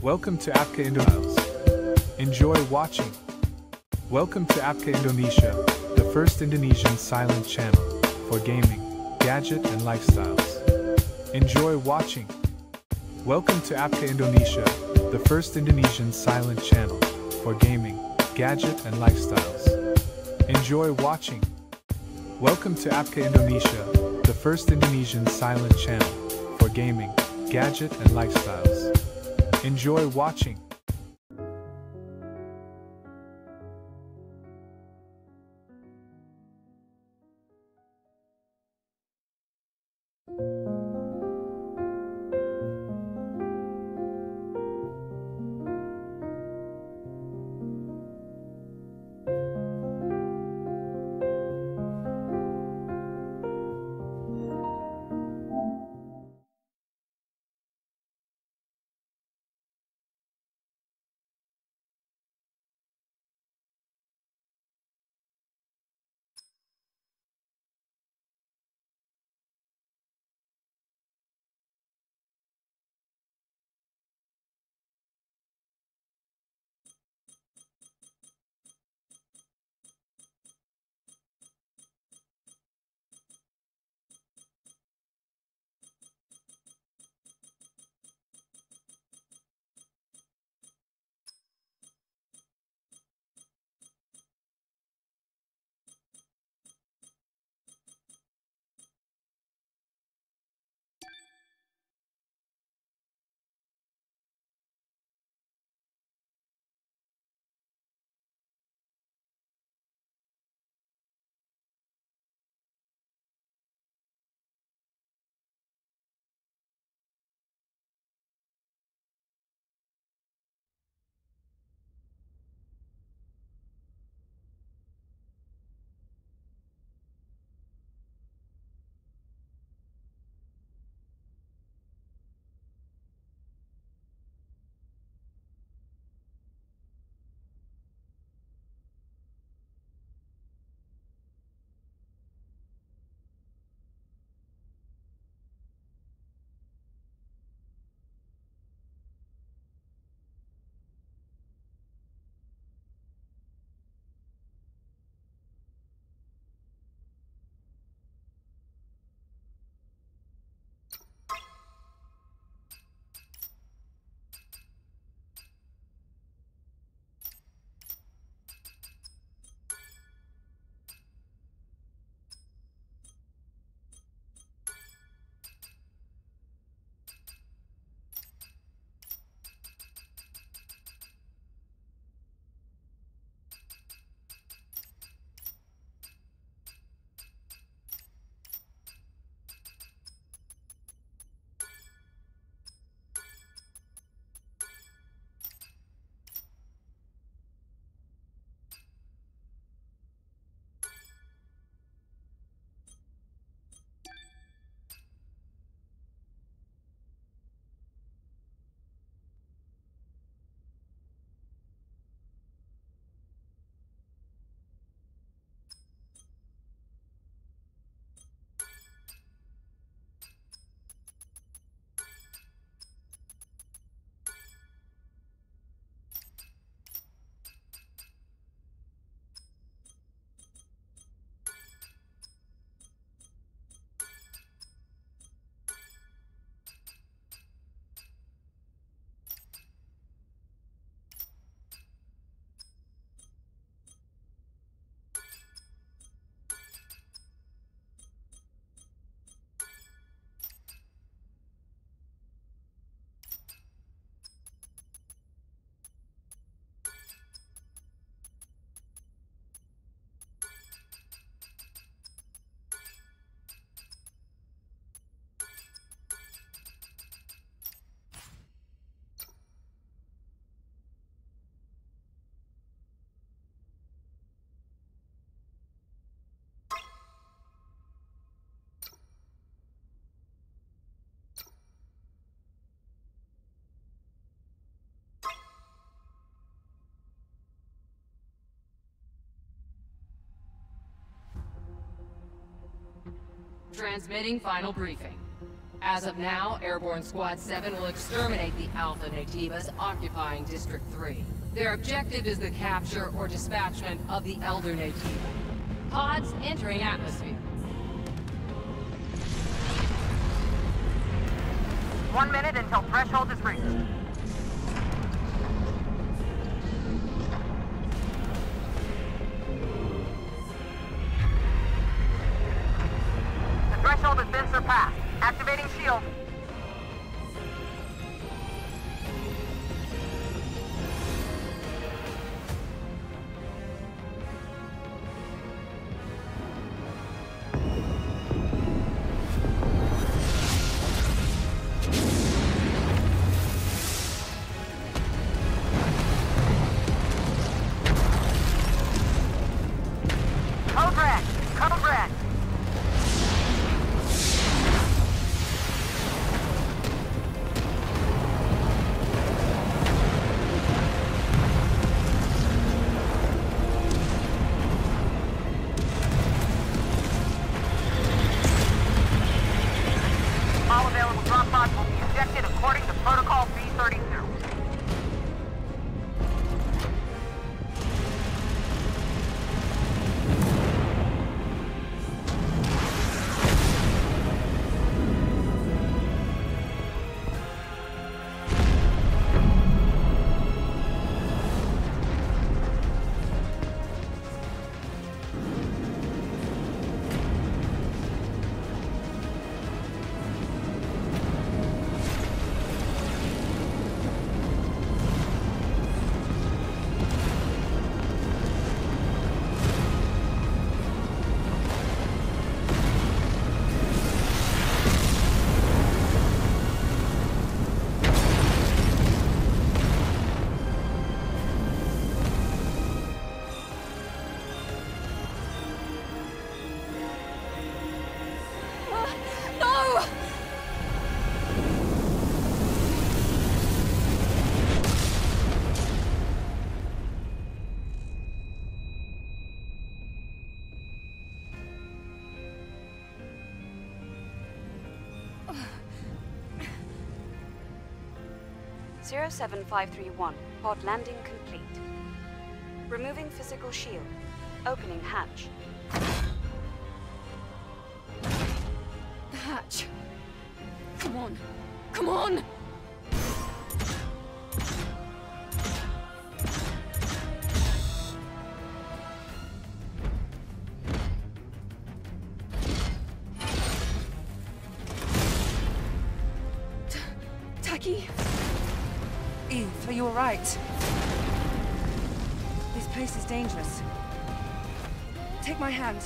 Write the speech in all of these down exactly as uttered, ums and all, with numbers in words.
Welcome to Apka Indonesia. Enjoy watching. Welcome to Apka Indonesia, the first Indonesian silent channel for gaming, gadget and lifestyles. Enjoy watching. Welcome to Apka Indonesia, the first Indonesian silent channel for gaming, gadget and lifestyles. Enjoy watching. Welcome to Apka Indonesia, the first Indonesian silent channel for gaming, gadget and lifestyles. Enjoy watching. Transmitting final briefing. As of now, Airborne Squad seven will exterminate the Alpha Nativas occupying District three. Their objective is the capture or dispatchment of the Elder Nativa. Pods entering atmosphere. One minute until threshold is reached. The threshold has been surpassed. Activating shield. Code red! Code red! All available drop pods will be ejected according to Protocol B thirty-two. zero seven five three one, pod landing complete. Removing physical shield. Opening hatch. The hatch. Come on. Come on! T- Taki? Eve, are you alright? This place is dangerous. Take my hand.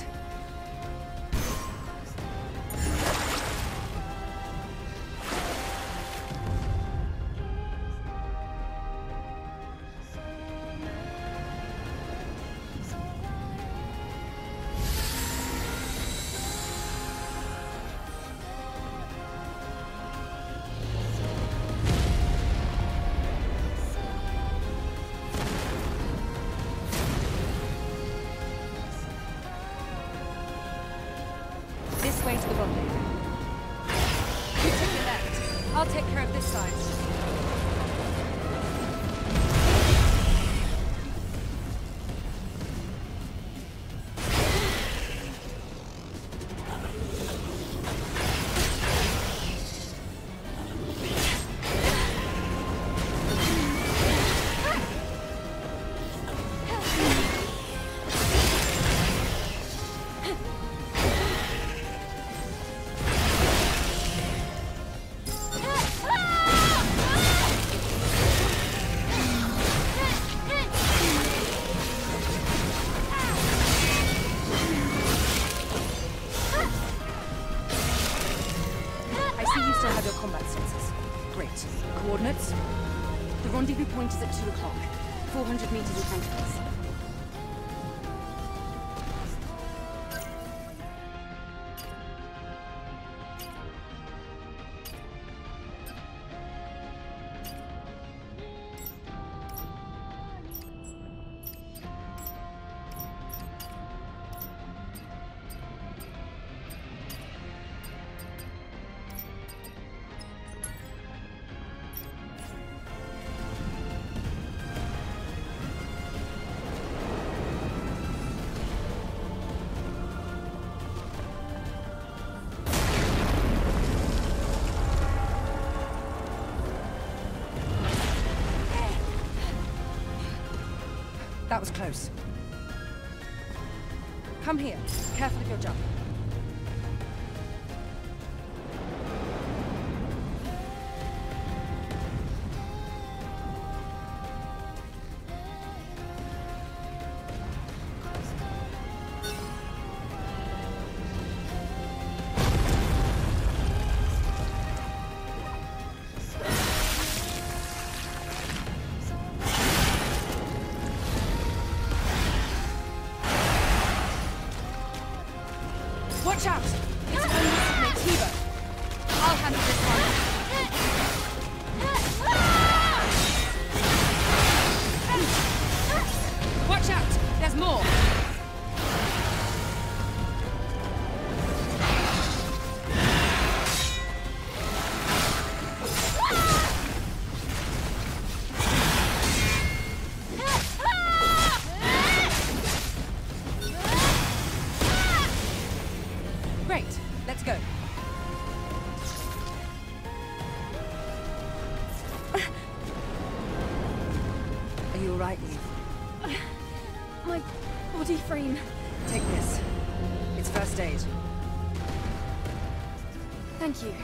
This way to the rendezvous. You take the left. I'll take care of this side. Coordinates? The rendezvous point is at two o'clock. four hundred meters in front of us. That was close. Come here. Careful of your jump. Watch out! It's only Nativo. I'll handle this one. Watch out! There's more! Great, let's go. Are you alright, Eve? My body frame. Take this. It's first aid. Thank you.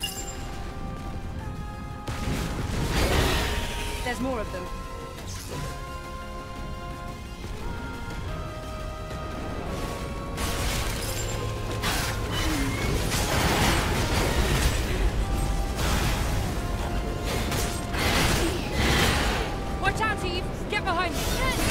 There's more of them. Watch out, Eve! Get behind me!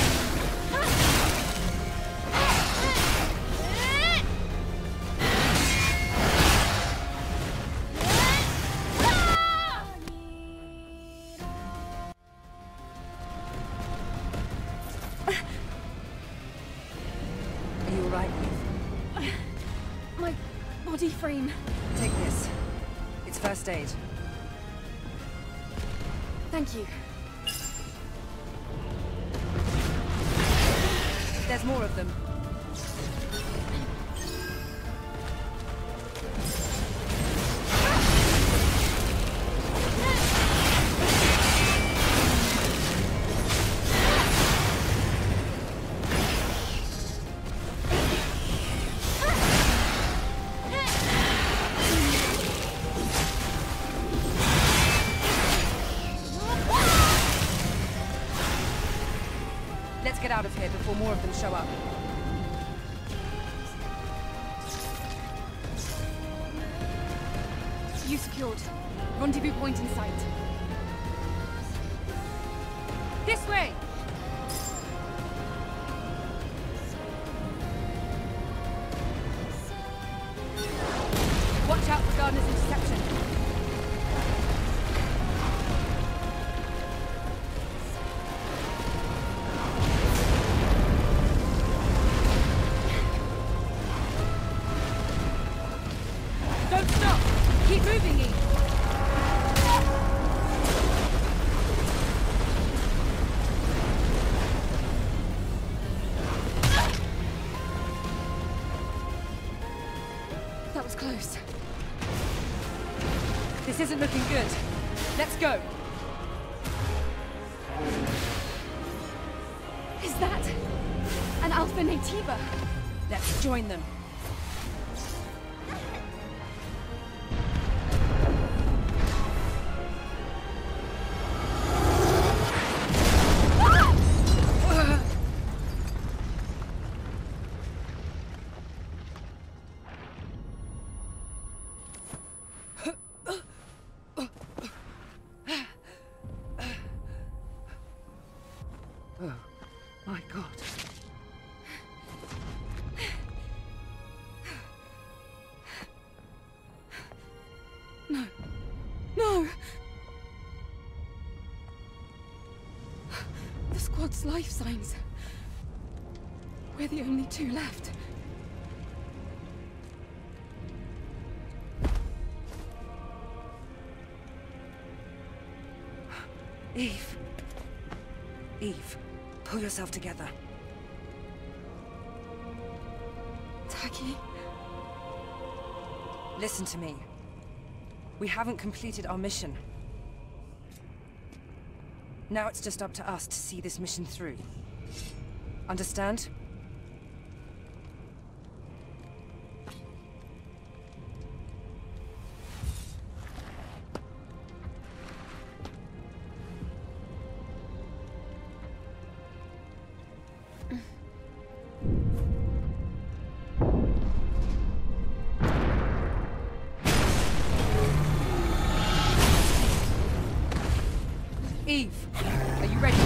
Are you alright, Eve? My body frame. Take this. It's first aid. Thank you. There's more of them. Let's get out of here before more of them show up. You secured. Rendezvous point in sight. This way! Watch out for Gardner's interception. Don't stop! Keep moving, Eve! That was close. This isn't looking good. Let's go! Is that an Alpha Nativa? Let's join them. Oh, my God. No. No! The squad's life signs. We're the only two left. Eve. Eve, pull yourself together. Taki? Listen to me. We haven't completed our mission. Now it's just up to us to see this mission through. Understand? Eve, are you ready?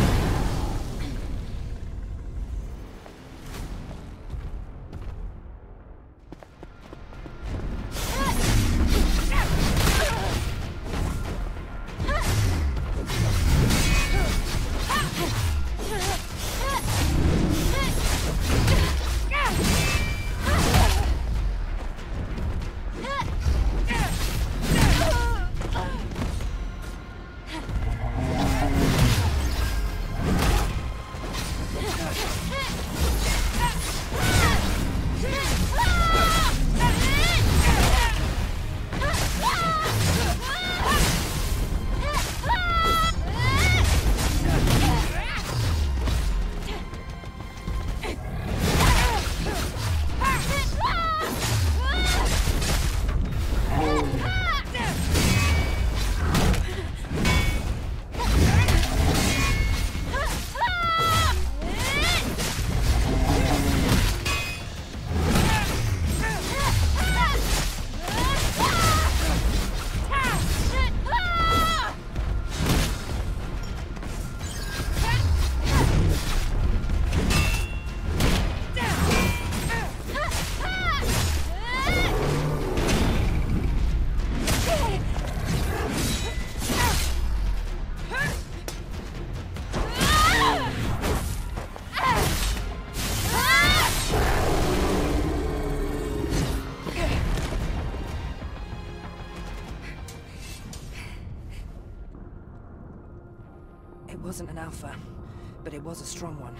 It wasn't an alpha, but it was a strong one.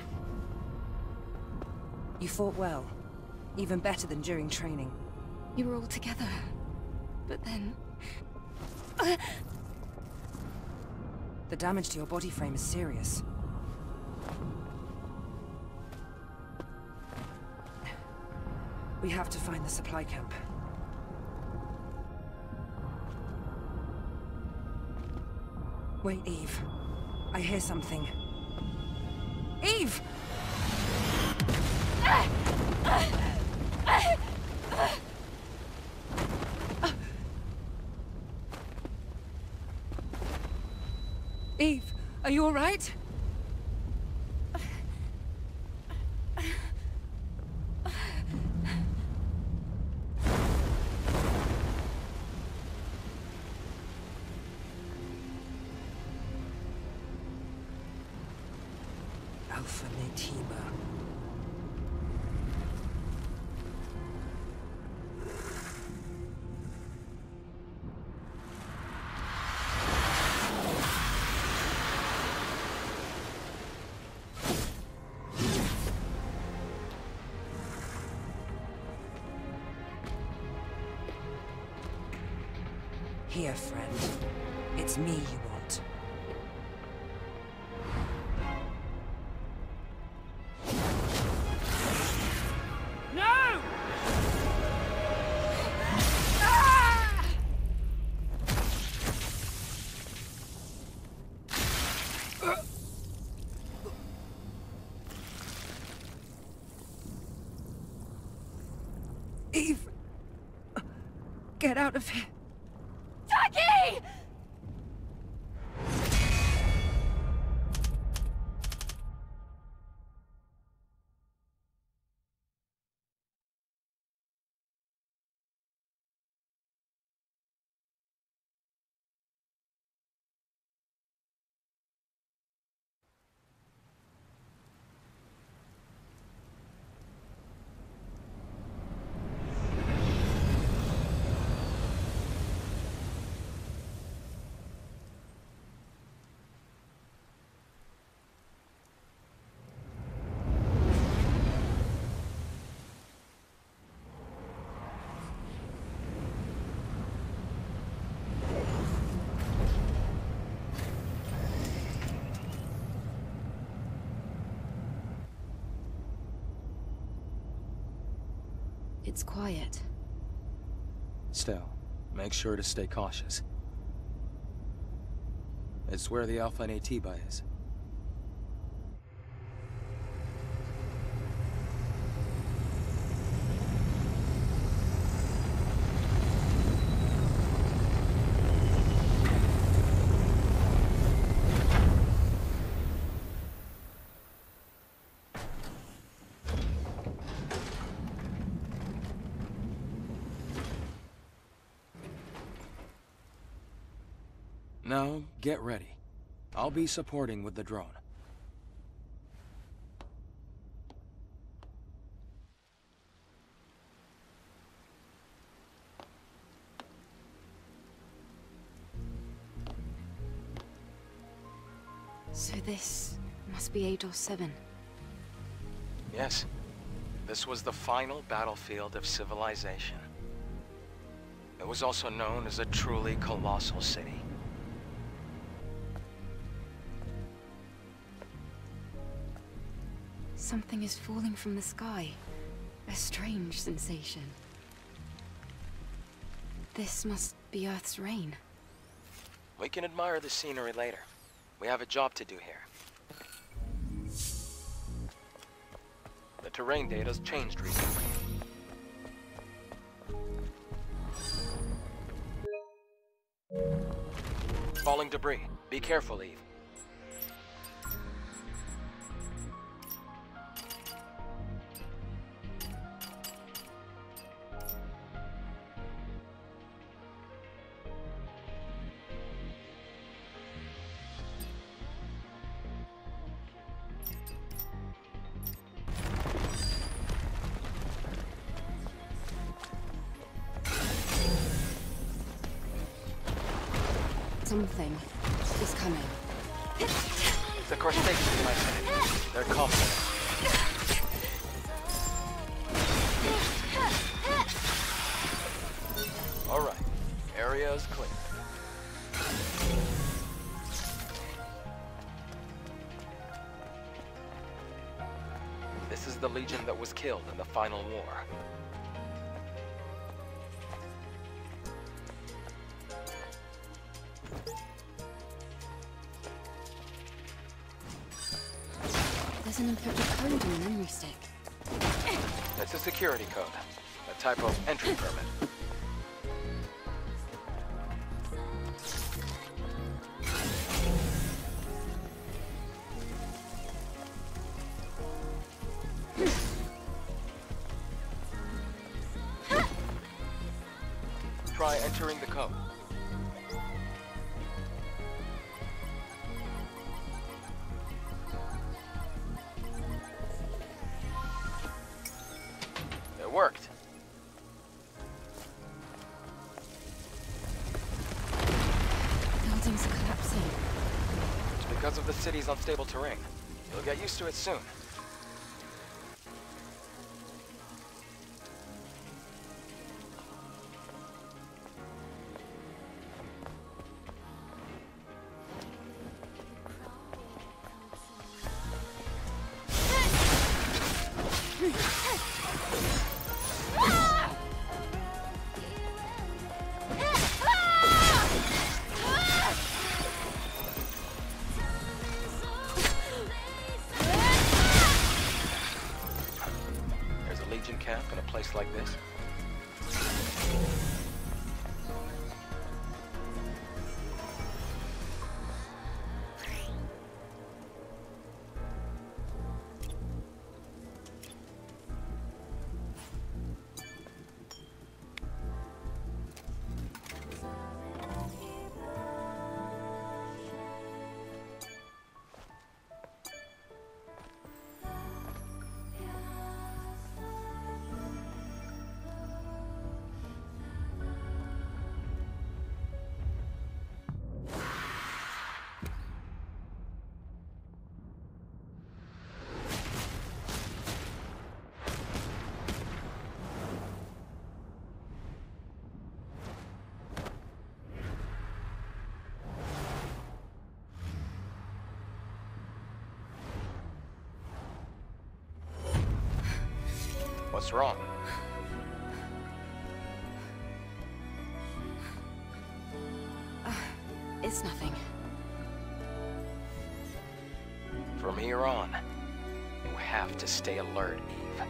You fought well. Even better than during training. You were all together. But then... The damage to your body frame is serious. We have to find the supply camp. Wait, Eve. I hear something. Eve! Eve, are you all right? Alpha Naytiba. Here, friend. It's me you want. No! Ah! Eve! Get out of here! Jackie! It's quiet. Still, make sure to stay cautious. It's where the Alpha Naytiba is. Now, get ready. I'll be supporting with the drone. So this must be Eidos seven. Yes. This was the final battlefield of civilization. It was also known as a truly colossal city. Something is falling from the sky. A strange sensation. This must be Earth's rain. We can admire the scenery later. We have a job to do here. The terrain data's changed recently. Falling debris. Be careful, Eve. Something is coming. The crustaceans, my friend. They're confident. All right. Area is clear. This is the Legion that was killed in the final war. There's an encrypted code in the memory stick. That's a security code. A type of entry permit. Try entering the code. It worked. Buildings are collapsing. It's because of the city's unstable terrain. You'll get used to it soon. There's a Legion camp in a place like this. What's wrong? It's nothing. From here on, you have to stay alert, Eve.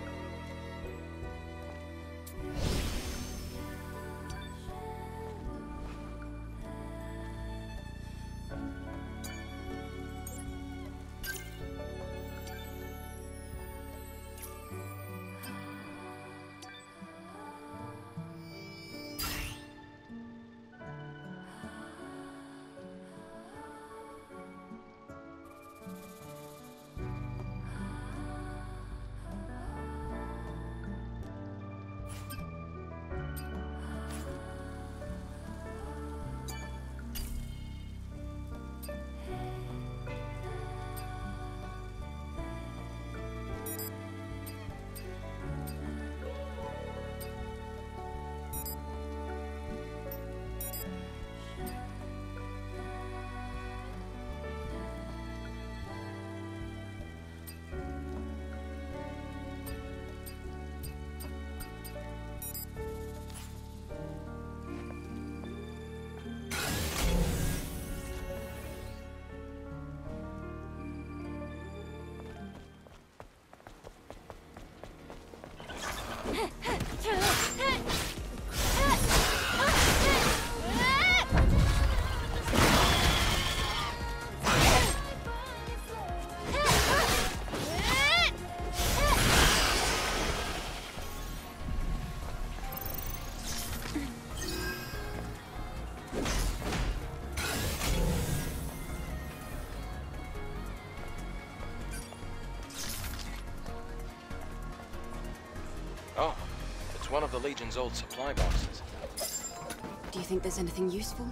Oh, it's one of the Legion's old supply boxes. Do you think there's anything useful?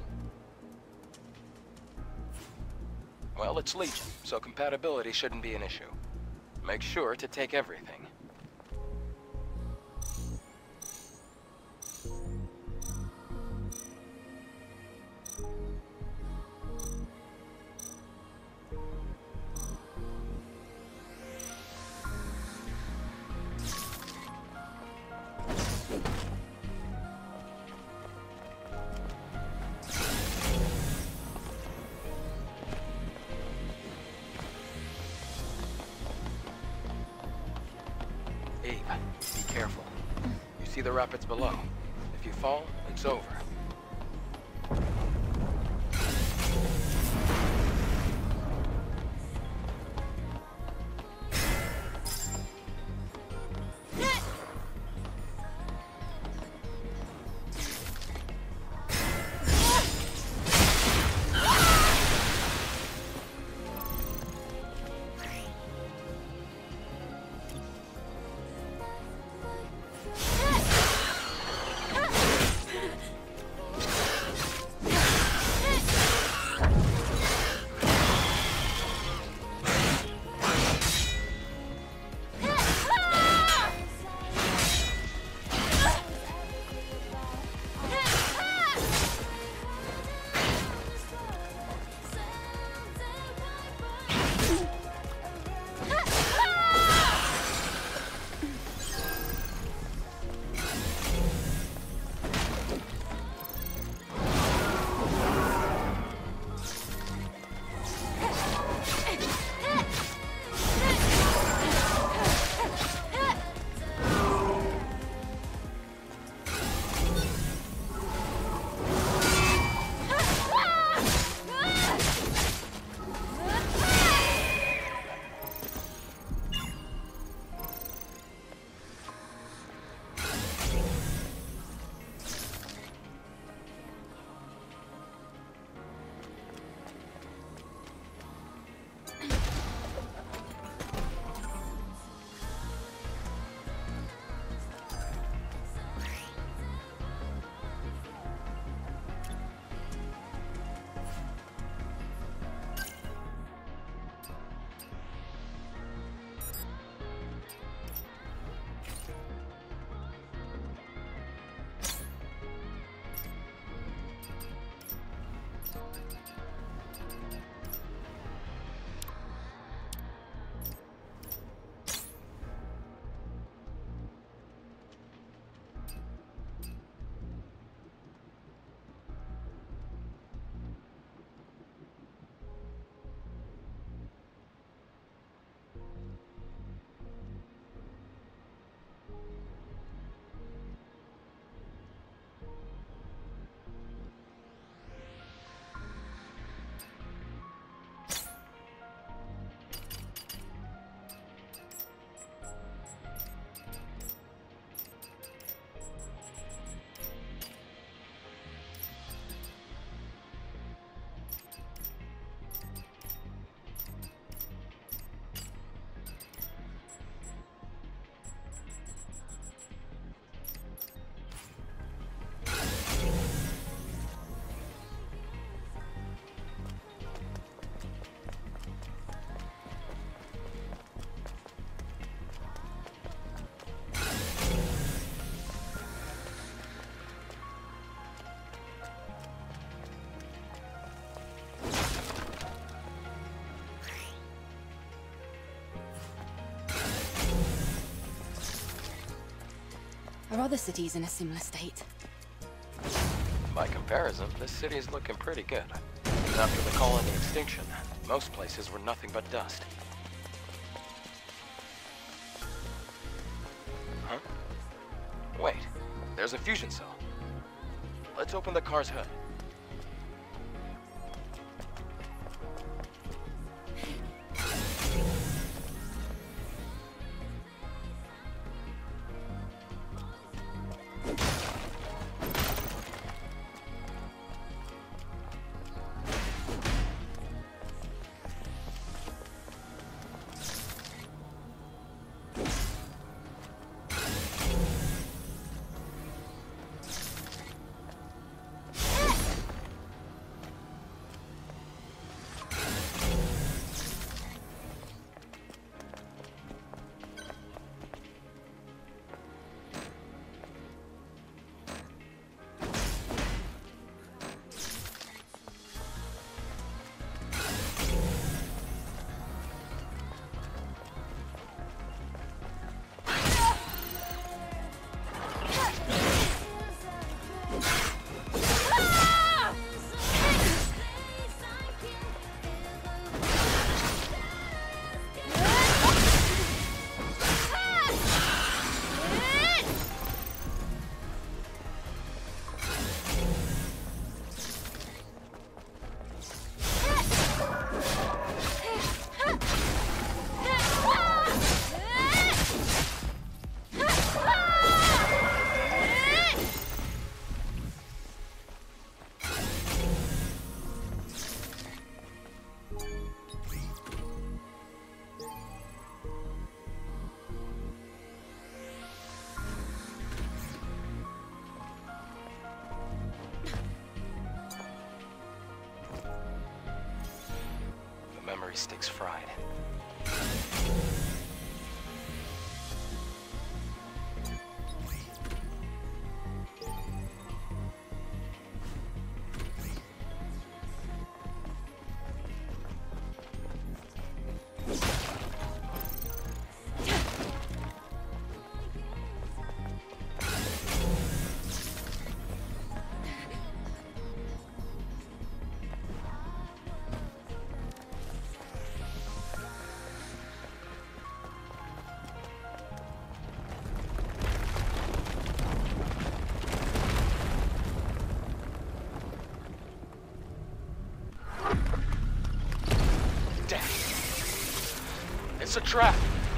Well, it's Legion, so compatibility shouldn't be an issue. Make sure to take everything. Eve, be careful. You see the rapids below. If you fall, it's over. Are other cities in a similar state? By comparison, this city is looking pretty good. After the colony extinction, most places were nothing but dust. Huh? Wait, there's a fusion cell. Let's open the car's hood. Memory stick's fried. It's a trap.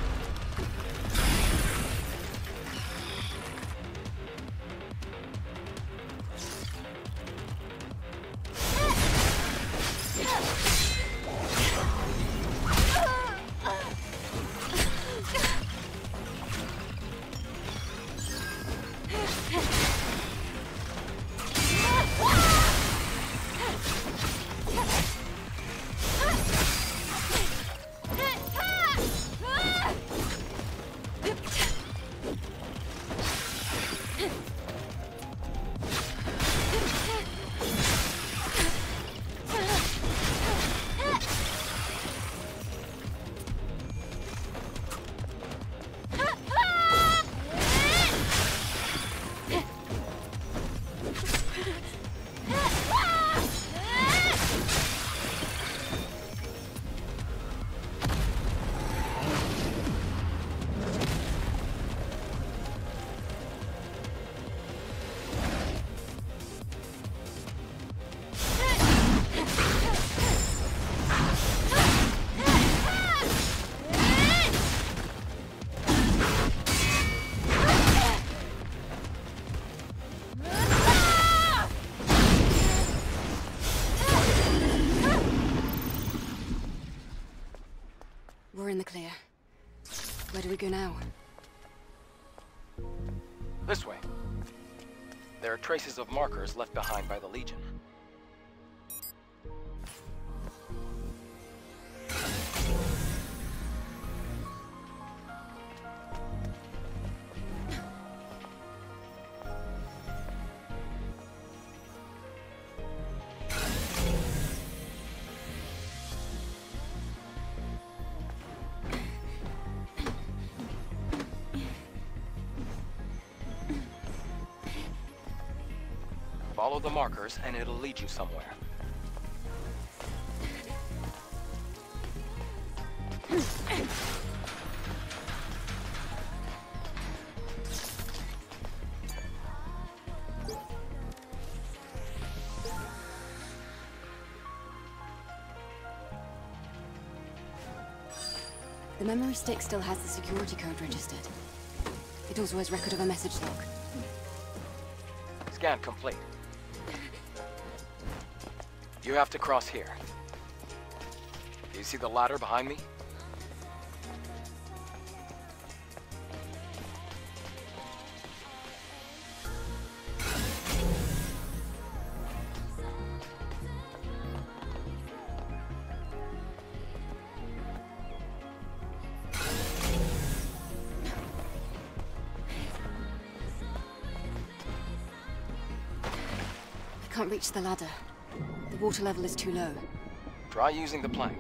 We're in the clear. Where do we go now? This way. There are traces of markers left behind by the Legion. Follow the markers and it'll lead you somewhere. The memory stick still has the security code registered. It also has record of a message log. Scan complete. You have to cross here. Do you see the ladder behind me? I can't reach the ladder. The water level is too low. Try using the plank.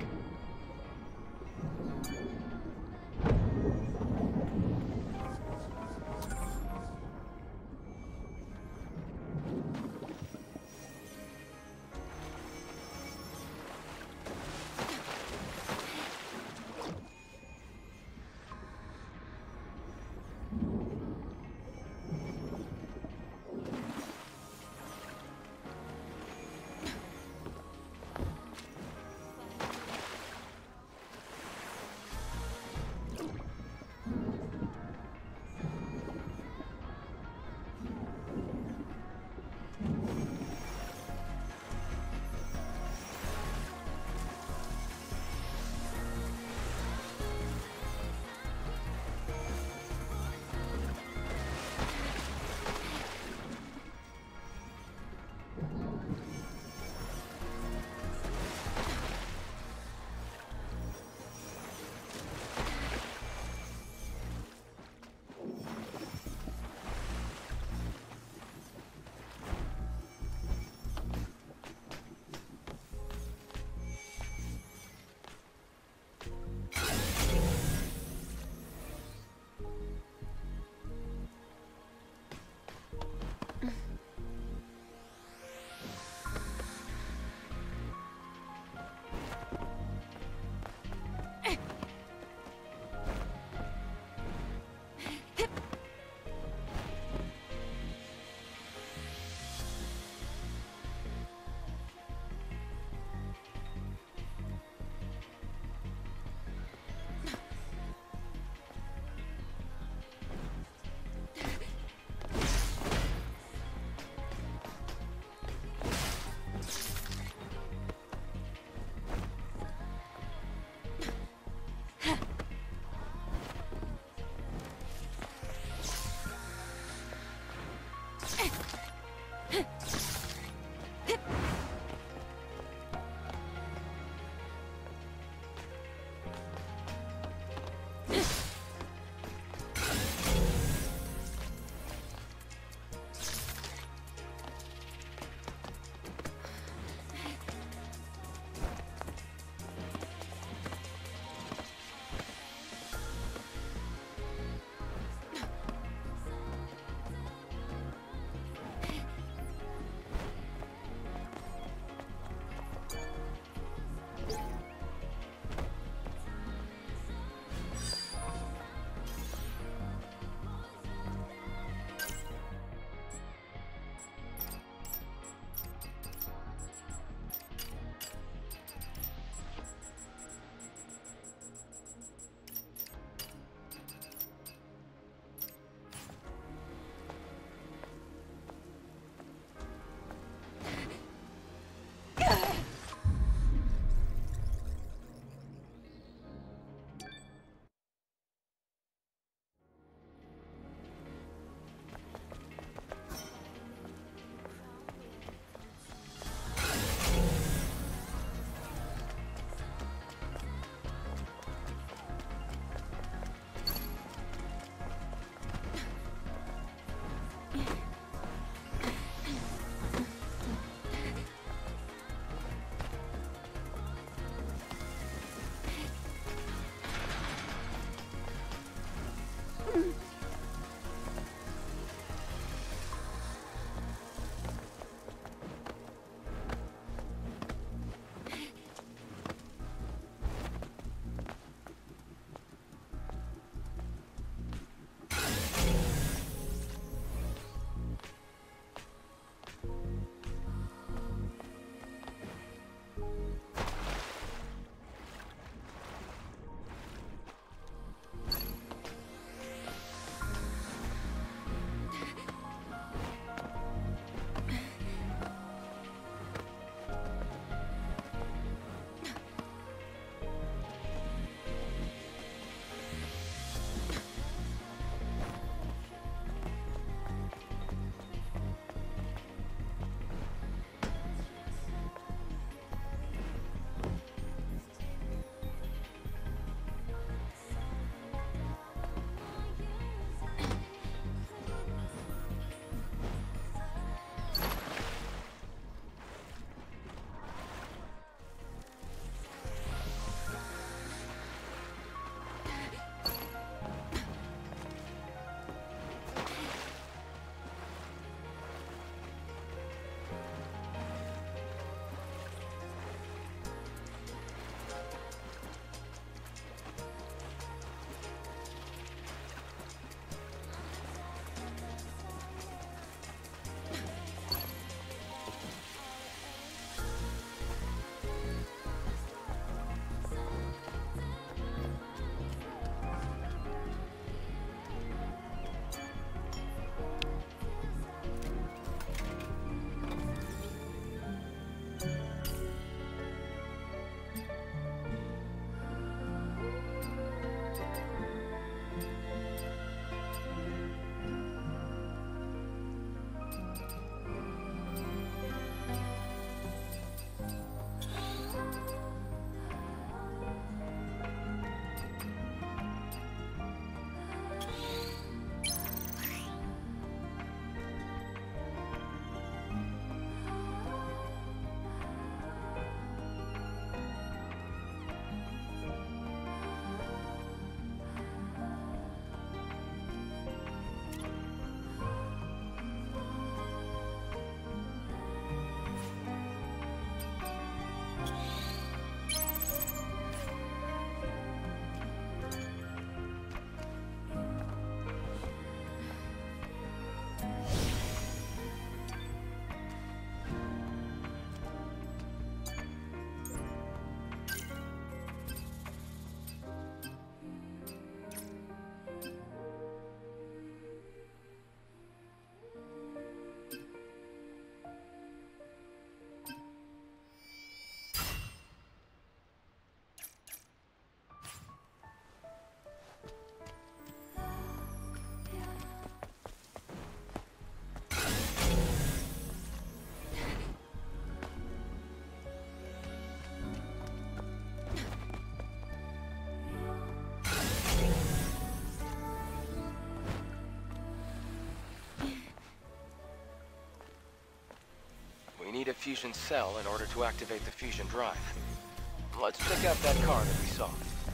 fusion cell in order to activate the fusion drive. Let's check out that car that we saw.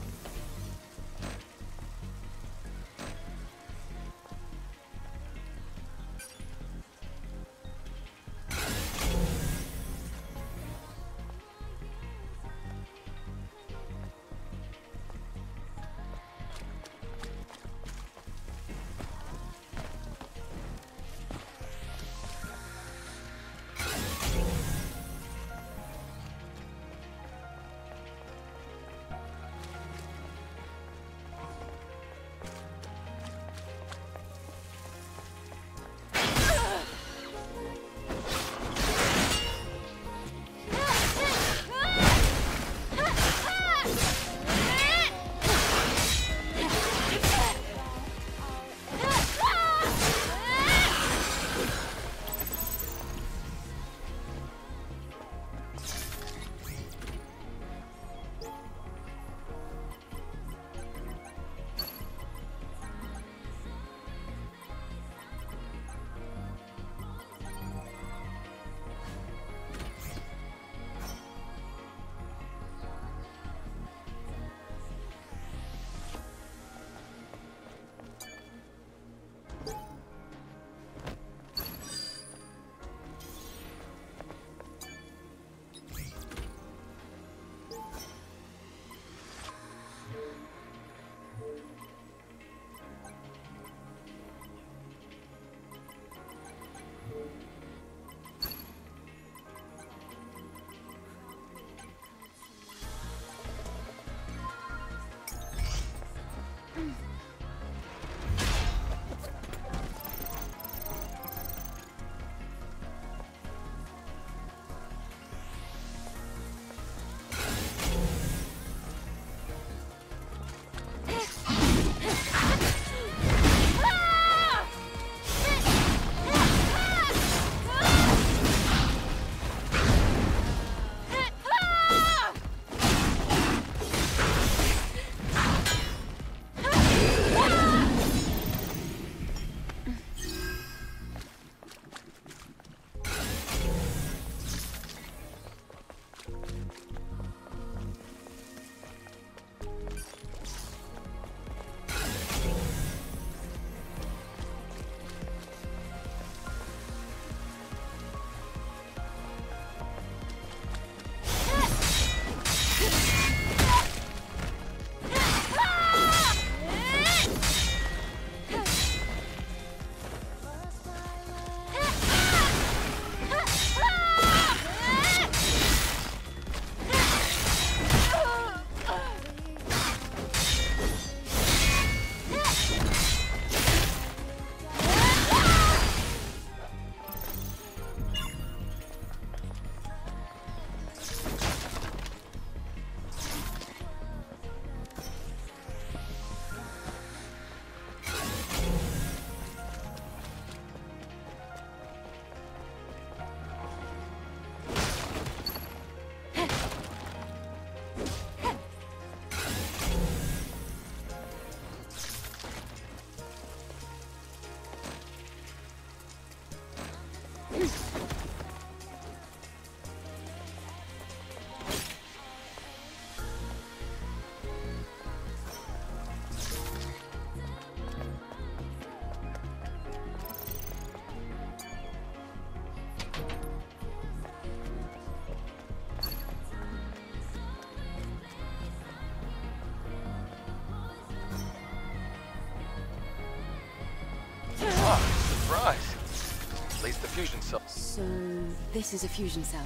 Surprise! At least the fusion cell. So, this is a fusion cell.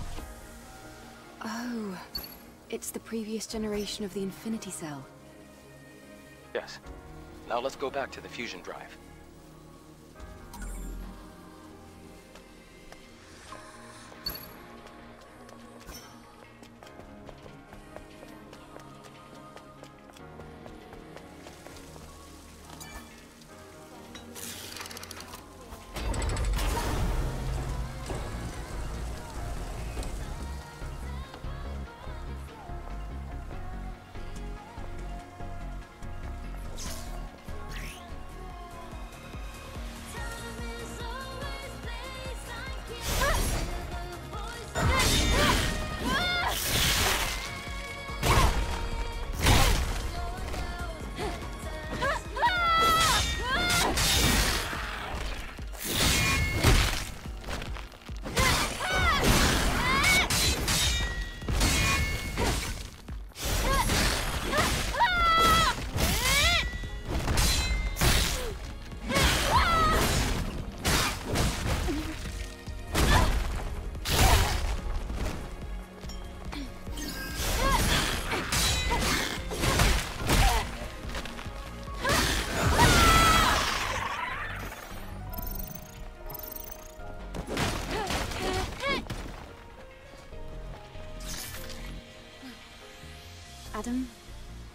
Oh, it's the previous generation of the Infinity Cell. Yes. Now let's go back to the fusion drive.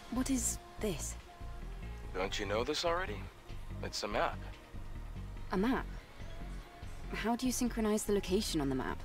What is this? Don't you know this already? It's a map. A map? How do you synchronize the location on the map?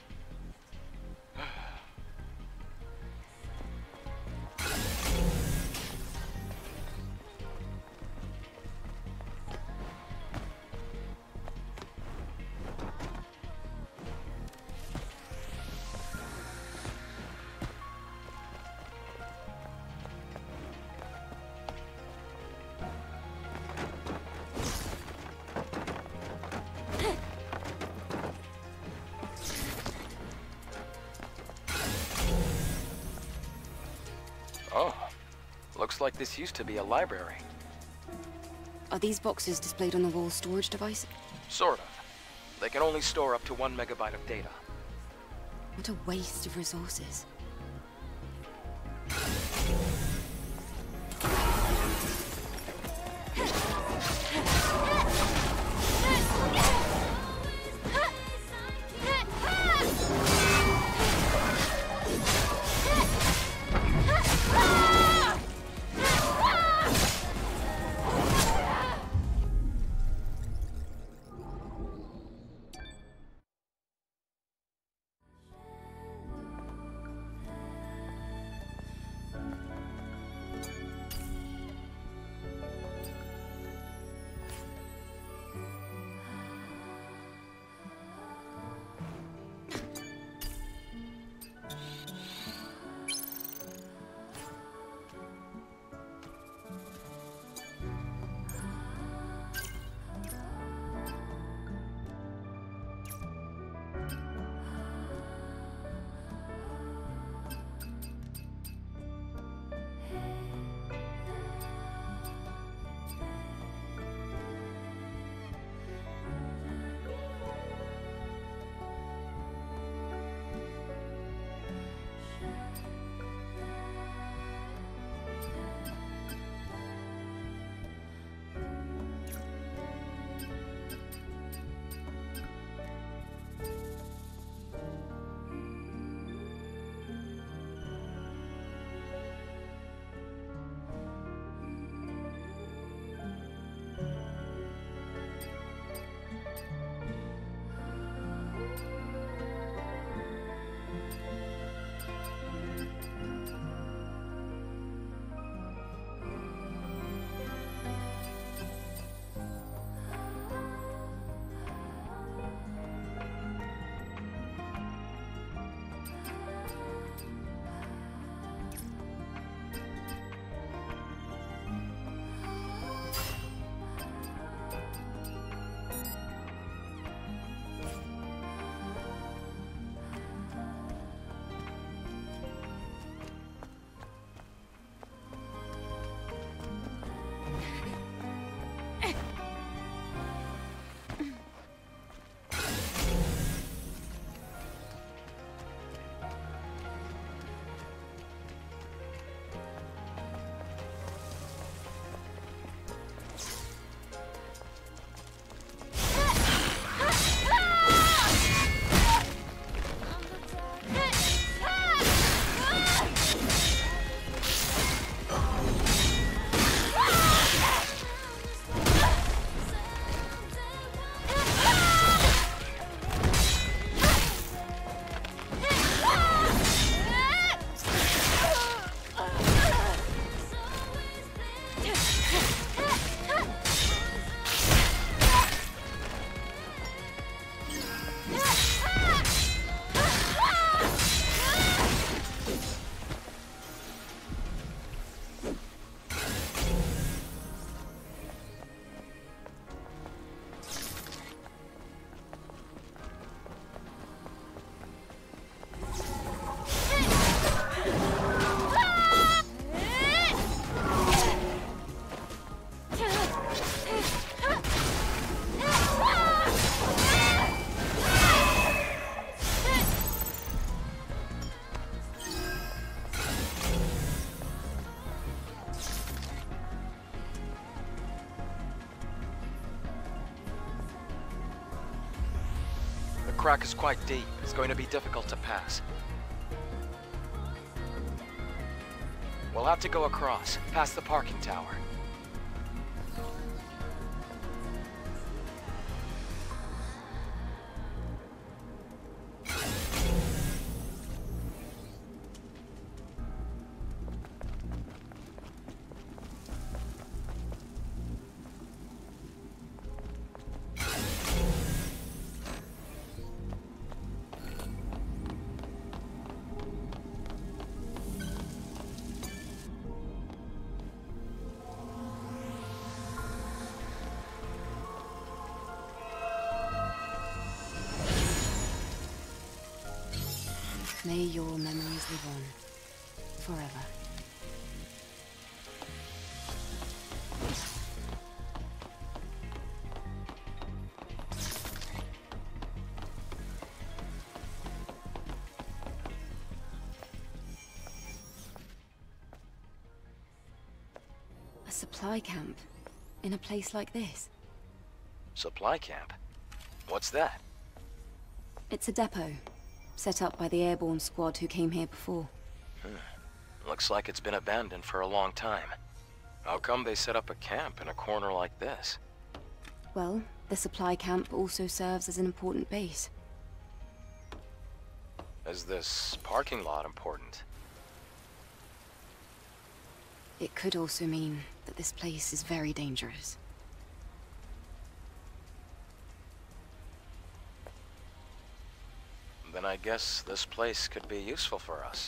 Oh, looks like this used to be a library. Are these boxes displayed on the wall storage device? Sort of. They can only store up to one megabyte of data. What a waste of resources. The crack is quite deep. It's going to be difficult to pass. We'll have to go across, past the parking tower. May your memories live on, forever. A supply camp, in a place like this. Supply camp? What's that? It's a depot. Set up by the airborne squad who came here before. Hmm. Looks like it's been abandoned for a long time. How come they set up a camp in a corner like this? Well, the supply camp also serves as an important base. Is this parking lot important? It could also mean that this place is very dangerous. Then I guess this place could be useful for us.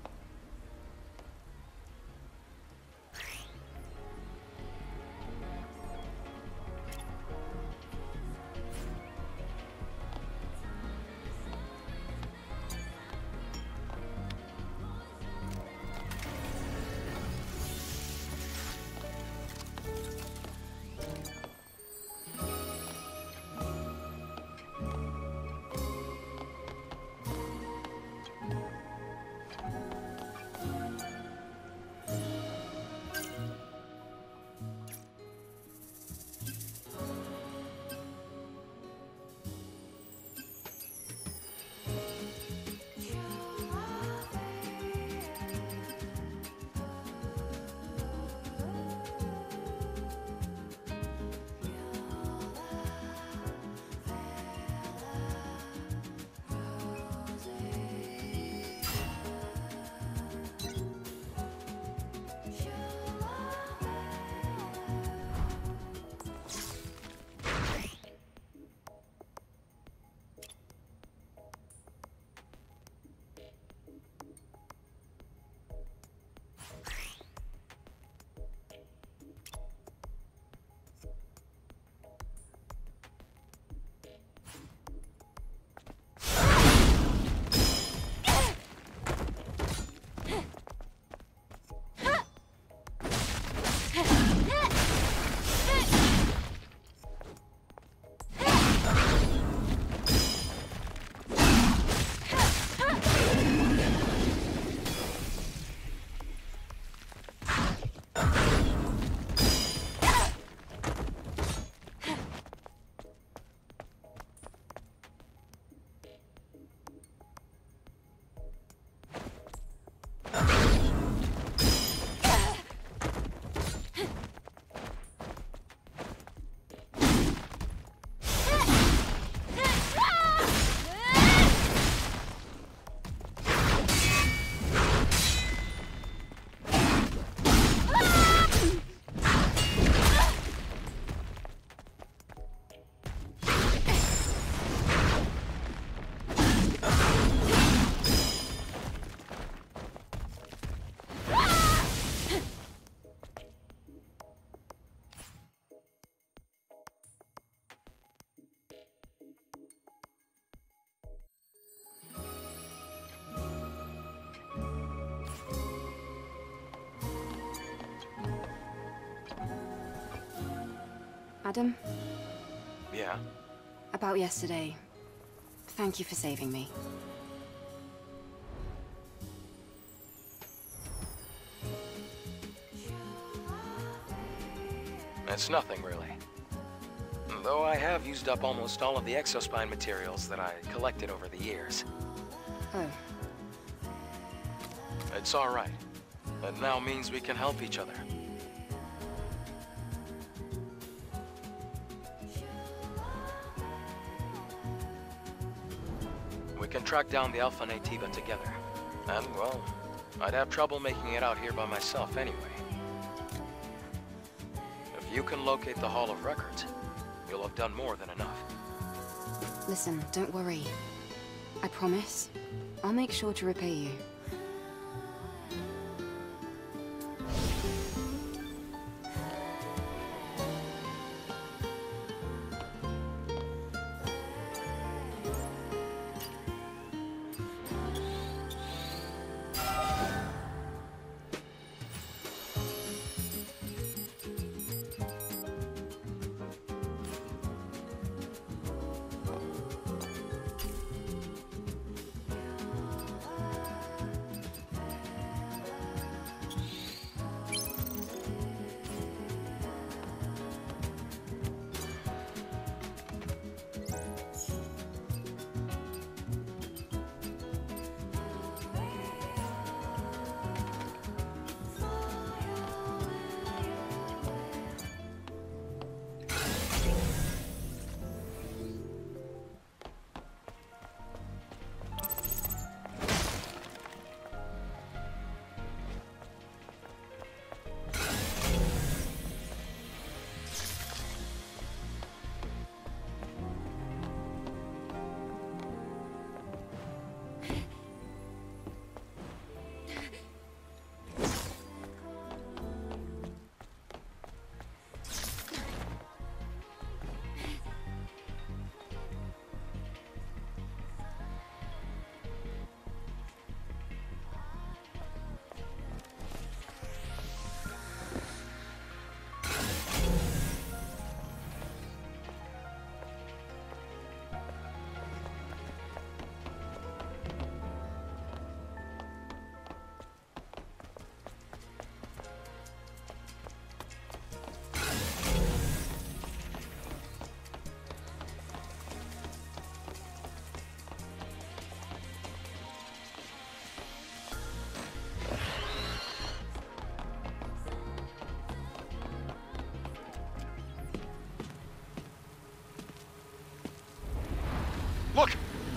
Adam? Yeah? About yesterday. Thank you for saving me. It's nothing, really. Though I have used up almost all of the exospine materials that I collected over the years. Oh. It's all right. It now means we can help each other. We can track down the Alpha Naytiba together. And, well, I'd have trouble making it out here by myself anyway. If you can locate the Hall of Records, you'll have done more than enough. Listen, don't worry. I promise. I'll make sure to repay you. Look!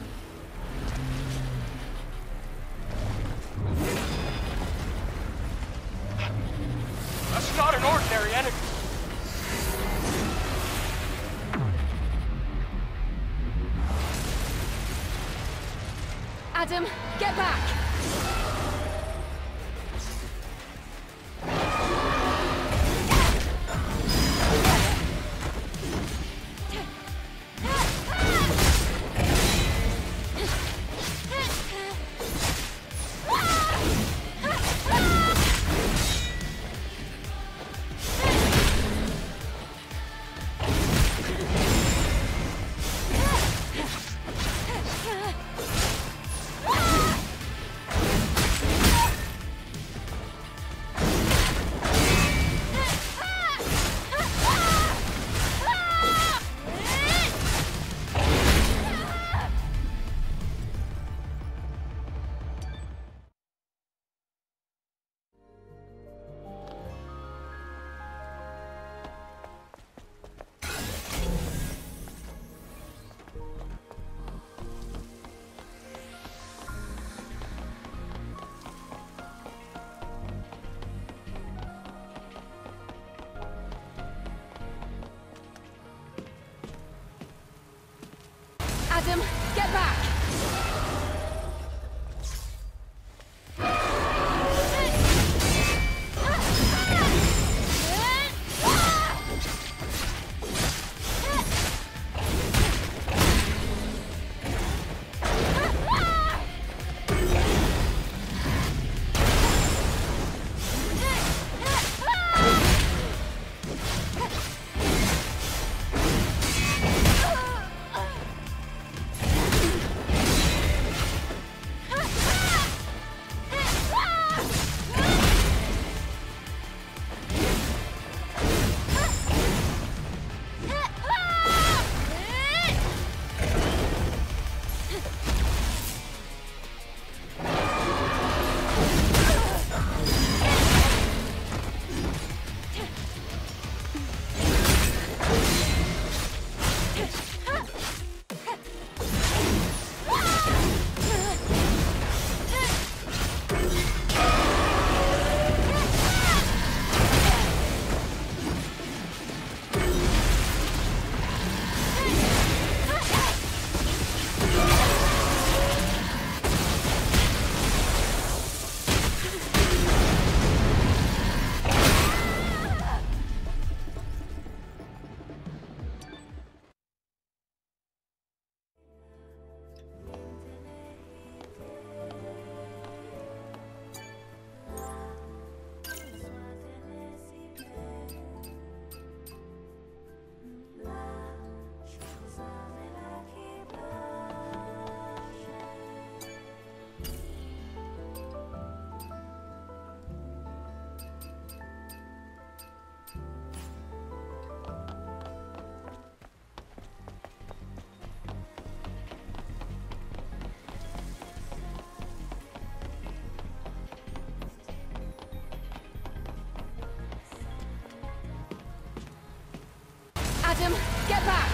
That's not an ordinary enemy! Adam, get back! Adam, get back!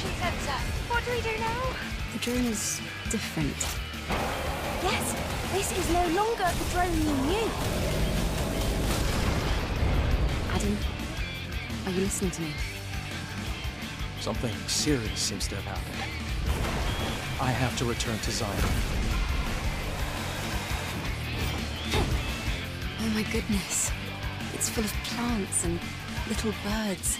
motion sensor. What do we do now? The drone is different. Yes, this is no longer the drone you knew. Adam, are you listening to me? Something serious seems to have happened. I have to return to Zion. Oh my goodness. It's full of plants and little birds.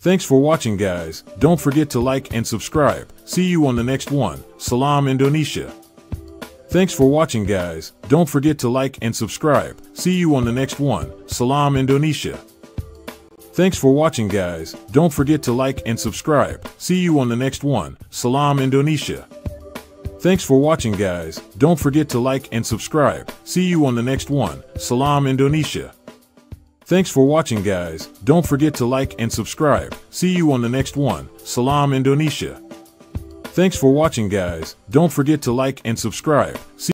Thanks for watching, guys. Don't forget to like and subscribe. See you on the next one. Salam Indonesia. Thanks for watching, guys. Don't forget to like and subscribe. See you on the next one. Salam Indonesia. Thanks for watching, guys. Don't forget to like and subscribe. See you on the next one. Salam Indonesia. Thanks for watching, guys. Don't forget to like and subscribe. See you on the next one. Salam Indonesia. Thanks for watching, guys. Don't forget to like and subscribe. See you on the next one. Salam Indonesia. Thanks for watching, guys. Don't forget to like and subscribe. See